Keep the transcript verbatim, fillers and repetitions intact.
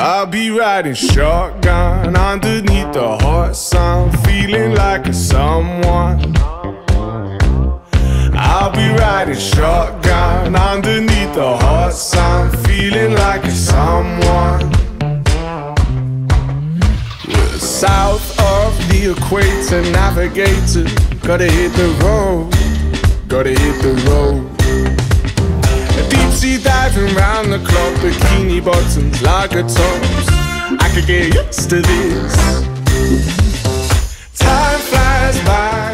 I'll be riding shotgun underneath the hot sun, feeling like a someone. I'll be riding shotgun underneath the hot sun, feeling like a someone. We're south of the equator, navigator. Gotta hit the road, gotta hit the road. Deep sea diving round the clock, bikini bottoms, lager tops. I could get used to this. Time flies by,